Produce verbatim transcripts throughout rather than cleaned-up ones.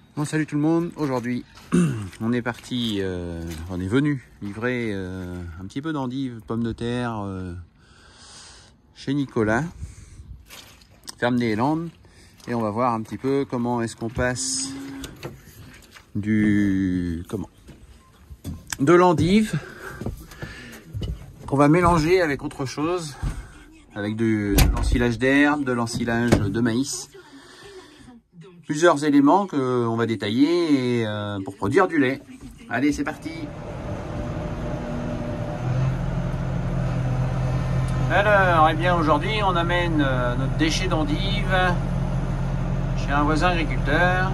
Bon, salut tout le monde. Aujourd'hui, on est parti, euh, on est venu livrer euh, un petit peu d'endives, pommes de terre euh, chez Nicolas, ferme des Landes, et on va voir un petit peu comment est-ce qu'on passe du comment de l'endive qu'on va mélanger avec autre chose, avec de, de l'ensilage d'herbe, de l'ensilage de maïs. Plusieurs éléments qu'on va détailler et, euh, pour produire du lait. Allez, c'est parti. Alors, eh bien aujourd'hui, on amène euh, notre déchet d'endive chez un voisin agriculteur.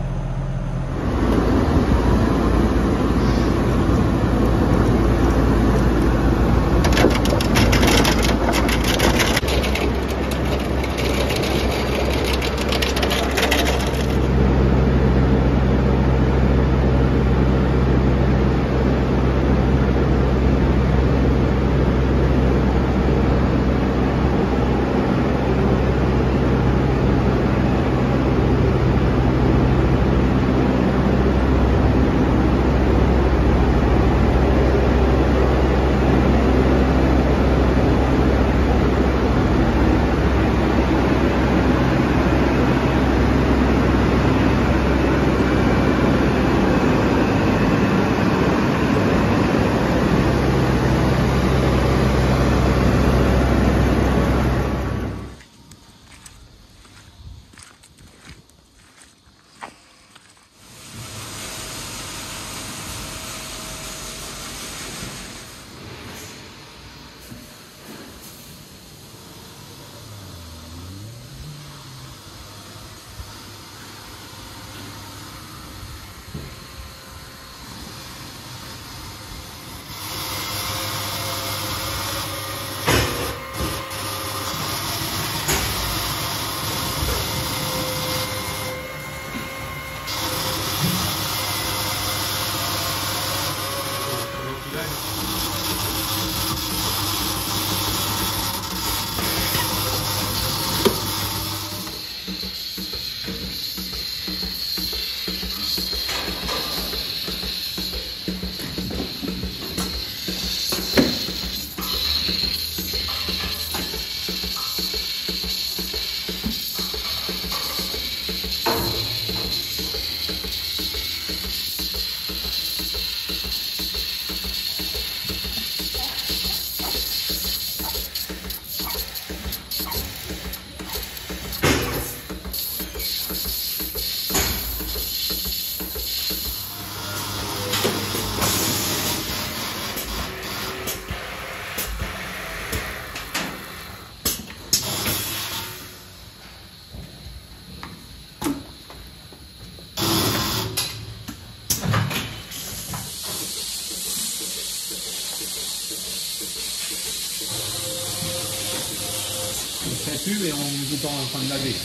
Et on est en train de laver.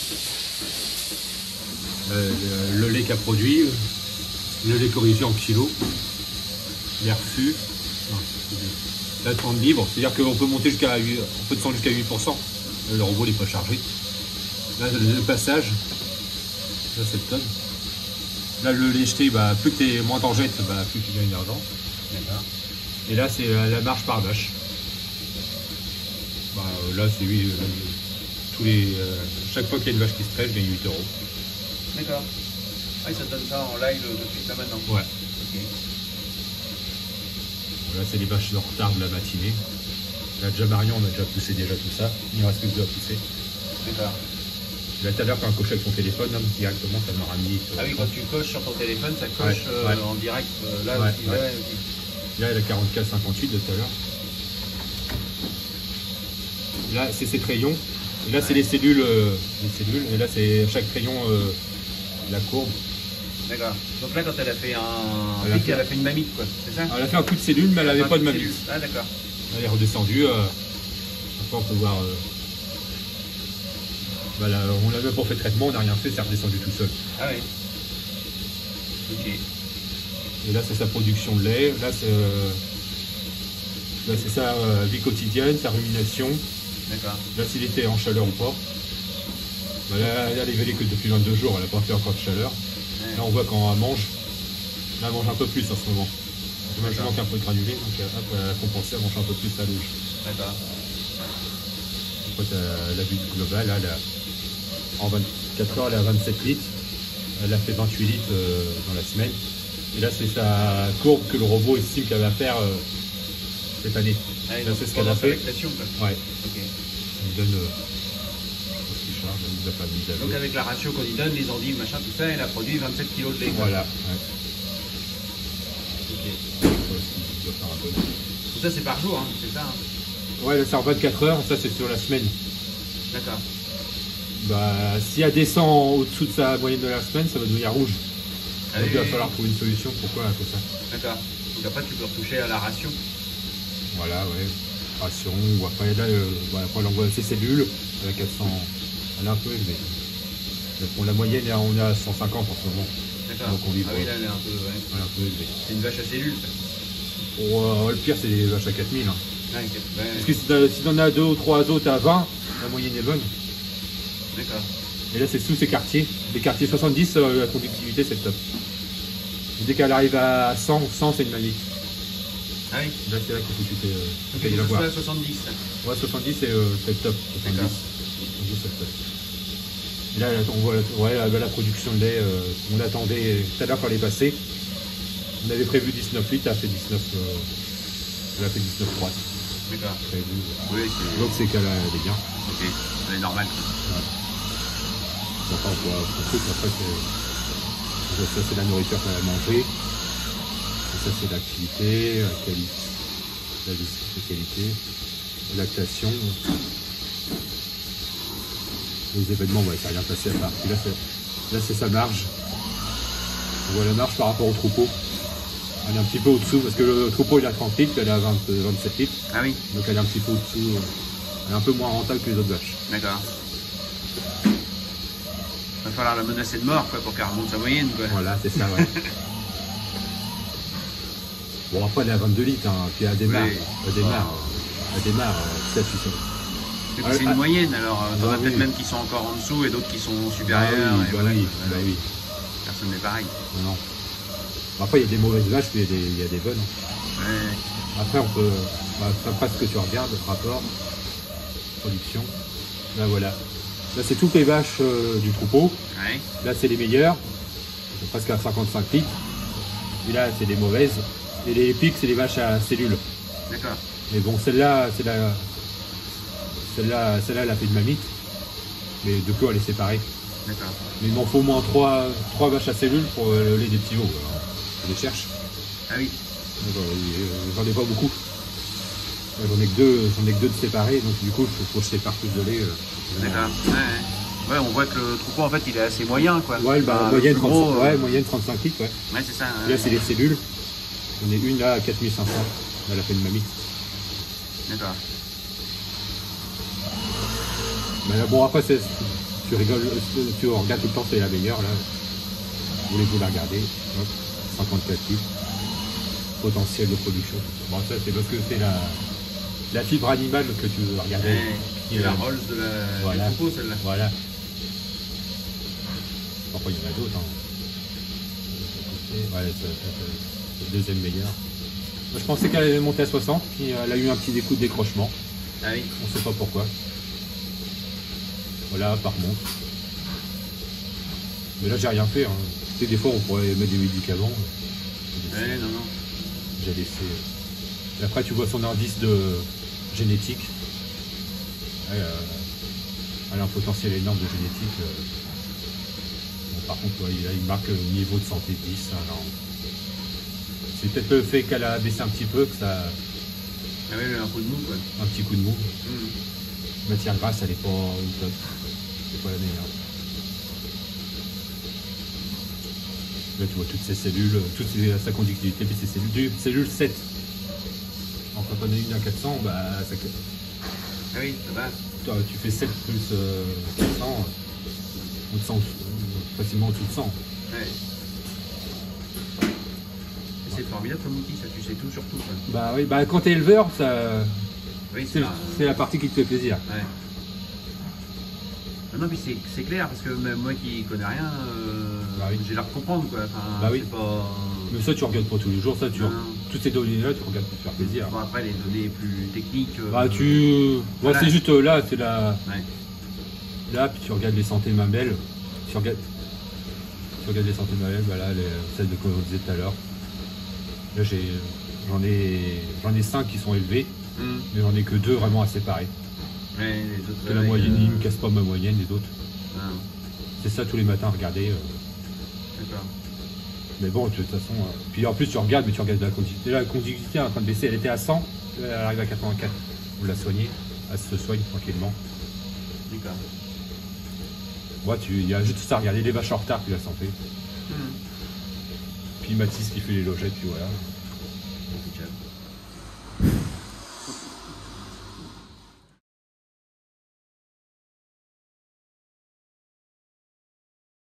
Euh, le, le lait qu'a produit, le lait corrigé en kilos, l'air fût, la trente libre, c'est-à-dire qu'on peut monter jusqu'à on peut descendre jusqu'à huit pour cent. Le robot n'est pas chargé. Là, le, le passage, là c'est le tonne. Là, le lait jeté, bah, plus que t'es moins t'en jettes, bah, plus tu gagnes d'argent. Et là, c'est la marge par vache. Bah, là, c'est oui. Tous les, euh, chaque fois qu'il y a une vache qui se traite, je gagne huit euros. D'accord. Ah, ça te donne ça en live depuis ça maintenant. Ouais. Ok. Là, c'est les vaches de retard de la matinée. Là, déjà Marion, on a déjà poussé déjà tout ça. Il ne reste plus que deux à pousser. D'accord. Là, tout à l'heure, quand on cochait avec ton téléphone, hein, directement, ça m'aura mis. Ah oui, quand tu coches sur ton téléphone, ça coche ouais, euh, ouais. en direct. Euh, là, ouais, aussi, ouais. Là, aussi. Là, il y a quarante-quatre cinquante-huit de tout à l'heure. Là, c'est ces crayons. Et là, c'est les cellules, euh, les cellules. Et là, c'est chaque crayon, euh, la courbe. D'accord. Donc là, quand elle a fait un elle a fait, elle a fait une mamite, quoi, c'est ça? Elle a fait un coup de cellule, mais elle n'avait pas de mamite. Ah, d'accord. Elle est redescendue. Euh, après, on peut voir. Euh, bah là, on l'avait pour fait traitement, on n'a rien fait, c'est redescendu tout seul. Ah oui. Ok. Et là, c'est sa production de lait. Là, c'est euh, sa euh, vie quotidienne, sa rumination. D'accord. Là, s'il était en chaleur ou pas. Bah là, là, elle est éveillée que depuis vingt-deux jours, elle n'a pas fait encore de chaleur. Ouais. Là, on voit quand elle mange, là, elle mange un peu plus en ce moment. Moi, je manque un peu de granulé, donc hop, elle a compensé, elle mange un peu plus la louche. D'accord. Après, tu as la vue globale, là, elle a, en vingt-quatre heures, elle a vingt-sept litres. Elle a fait vingt-huit litres euh, dans la semaine. Et là, c'est sa courbe que le robot estime qu'elle va faire euh, cette année. Ah, là, c'est ce qu'elle a fait. Quoi. Ouais. Okay. On lui donne. Euh, charge, elle nous a pas mis à Donc, avec la ratio qu'on lui donne, les endives, machin, tout ça, elle a produit vingt-sept kilos de lait. Quoi. Voilà. Ouais. Ok. Donc, ça, c'est par jour, hein, c'est ça hein. Ouais, là, c'est en vingt-quatre heures, ça, c'est sur la semaine. D'accord. Bah, si elle descend au-dessous de sa moyenne de la semaine, ça va devenir rouge. Ah, donc oui, il va oui. falloir trouver une solution. Pourquoi à cause ça? D'accord. Donc après tu peux retoucher à la ration. Voilà, ouais. Ration, ou après là, euh, voilà, après, on voit ses cellules, elle a quatre cents, elle est un peu élevée. Pour la moyenne, on est à cent cinquante en ce moment. D'accord. Donc on vit ah oui, là elle est un peu, ouais. Elle est un peu élevée. C'est une vache à cellules. Ça. Pour, euh, le pire, c'est les vaches à quatre mille. Hein. Ah, okay. Ouais. Parce que si t'en si t'en as deux ou trois autres à vingt, la moyenne est bonne. D'accord. Et là, c'est sous ces quartiers. Les quartiers soixante-dix, euh, la conductivité, c'est le top. Et dès qu'elle arrive à cent, cent c'est une manie. Ah oui. Là, c'est là qu'il faut que tu t'es. Donc, Euh, il la faut voir. à soixante-dix. Ça. Ouais, soixante-dix, c'est euh, le top. soixante-dix. soixante-dix, c'est le top. Et là, on voit la, ouais, la, la production de lait. Euh, on attendait tout à l'heure quand elle est passée. On avait prévu dix-neuf litres, elle a fait dix-neuf. Euh, elle a fait dix-neuf trois. D'accord. Oui, c'est. Donc, c'est qu'elle est bien. Ok. Elle est normale. Ouais. Enfin, on voit un truc, après, c'est, ça c'est la nourriture qu'elle a mangée. Et ça c'est l'activité, la qualité, la qualité, lactation. Les événements, ouais, ça n'a rien passé à part. Puis là, c'est, là, c'est sa marge. On voit la marge par rapport au troupeau. Elle est un petit peu au-dessous, parce que le troupeau il a trente litres, elle est à vingt, vingt-sept litres. Ah oui. Donc elle est un petit peu au-dessous. Elle est un peu moins rentable que les autres vaches. D'accord. Il va falloir la menacer de mort quoi, pour qu'elle remonte sa moyenne. Quoi. Voilà, c'est ça, ouais. Bon, après, elle est à vingt-deux litres, hein, puis elle démarre. Oui. Elle démarre. Elle démarre, ça, tu sais. Et puis c'est une ah, moyenne, alors euh, t'en bah as peut-être oui. même qui sont encore en dessous et d'autres qui sont Bah supérieurs. oui, et bah voilà, oui, voilà. bah oui. Personne n'est pareil. Non, non. Après, il y a des mauvaises vaches, puis il y a des, il y a des bonnes. Ouais. Après, on peut. Bah, après ce que tu regardes, rapport, production. Là, voilà. Là, c'est toutes les vaches euh, du troupeau. Ouais. Là, c'est les meilleures. C'est presque à cinquante-cinq litres. Et là, c'est les mauvaises. Et les pics, c'est les vaches à cellules. D'accord. Mais bon, celle-là, c'est la. Celle-là, celle-là, elle a fait de mamite. Mais de quoi elle est séparée. D'accord. Mais il m'en faut au moins trois, trois vaches à cellules pour euh, le lait des petits veaux. Alors, je les cherche. Ah oui. Donc, euh, J'en ai pas beaucoup. J'en ai que deux, j'en ai que deux de séparés, donc du coup, il faut, faut que je sépare plus de lait. Euh, D'accord. Ouais, ouais. Ouais, on voit que le troupeau en fait il est assez moyen quoi. Ouais, bah, Enfin, moyenne, le plus trente-cinq, gros, euh, ouais, moyenne trente-cinq litres, ouais. Ouais, c'est ça. Et là, Ouais. c'est les cellules. J'en ai une là à quatre mille cinq cents. Elle a fait une mamie. D'accord. Mais là, bon, après, c'est- tu rigoles, tu regardes tout le temps, c'est la meilleure, là. Voulez-vous la regarder? Hop, cinquante-quatre litres. Potentiel de production. Bon, ça, c'est parce que c'est la, la fibre animale que tu veux regarder. Ouais. Qui Et est la là. Rolls de la Voilà. du troupeau celle-là. Voilà. Après, il y en a d'autres. Hein. Ouais, c'est c'est le deuxième meilleur. Moi, je pensais qu'elle allait monter à soixante, puis elle a eu un petit coup de décrochement. Ah oui. On ne sait pas pourquoi. Voilà, par contre. Mais là, j'ai rien fait. Hein. Tu sais, des fois, on pourrait mettre des médicaments. J'ai laissé. Ouais, non, non. J'ai laissé. Et après, tu vois son indice de génétique. Ouais, euh, elle a un potentiel énorme de génétique. euh. Bon, par contre, ouais, il, il marque un niveau de santé dix. Hein, non. C'est peut-être le fait qu'elle a baissé un petit peu, que ça. Ah oui, un coup de mou quoi. Un petit coup de mou. Mmh. Matière grasse, elle est pas au top. C'est pas la meilleure. Là, tu vois toutes ces cellules, toute ces- sa conductivité, puis ces cellules, du- cellules sept. En quand on a une à quatre cents, bah, ça, Ah oui, ça va. toi, tu fais sept plus euh, quatre cents, euh, on te sent euh, facilement au-dessous de cent. Ouais. C'est formidable comme outil, ça, tu sais tout sur tout. Quoi. Bah oui, bah quand t'es éleveur, ça, Oui, c'est ça. c'est la partie qui te fait plaisir. Ouais. Ah non, puis c'est c'est clair, parce que même moi qui connais rien, euh, Bah oui. j'ai l'air de comprendre quoi. Enfin, Bah oui. c'est pas... Mais ça, tu regardes pas tous les jours, ça, tu Non. toutes ces données-là, tu regardes pour te faire plaisir. Bon, après, les données plus techniques. euh, Bah, tu. Moi, voilà. c'est juste euh, là, c'est la. Ouais. Là, puis tu regardes les santé de mamelles. Tu regardes. Tu regardes les santé de mamelles, voilà, les... celles de qu'on disait tout à l'heure. Là, j'ai. J'en ai. J'en ai cinq qui sont élevés, Hum. mais j'en ai que deux vraiment à séparer. Ouais, les autres. Que la avec, moyenne, euh, ils ne cassent pas ma moyenne, les autres. ah, C'est ça tous les matins, regarder. euh. D'accord. Mais bon, de toute façon. euh, Puis en plus, tu regardes, mais tu regardes la conductivité. Là, la conductivité est en train de baisser. Elle était à cent, elle arrive à quatre-vingt-quatre. On l'a soignée. Elle se soigne tranquillement. D'accord. Ouais, tu, il y a juste ça à regarder. Les vaches en retard, puis la santé. Hum. Puis Mathis qui fait les logettes, puis voilà.